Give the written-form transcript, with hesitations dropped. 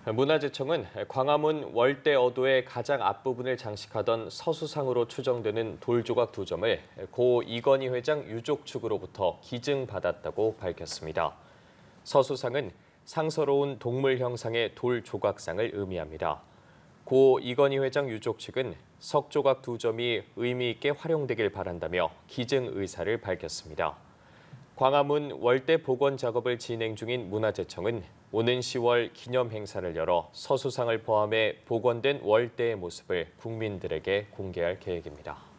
문화재청은 광화문 월대어도의 가장 앞부분을 장식하던 서수상으로 추정되는 돌조각 2점을 고 이건희 회장 유족 측으로부터 기증받았다고 밝혔습니다. 서수상은 상서로운 동물 형상의 돌 조각상을 의미합니다. 고 이건희 회장 유족 측은 석조각 2점이 의미 있게 활용되길 바란다며 기증 의사를 밝혔습니다. 광화문 월대 복원 작업을 진행 중인 문화재청은 오는 10월 기념 행사를 열어 서수상을 포함해 복원된 월대의 모습을 국민들에게 공개할 계획입니다.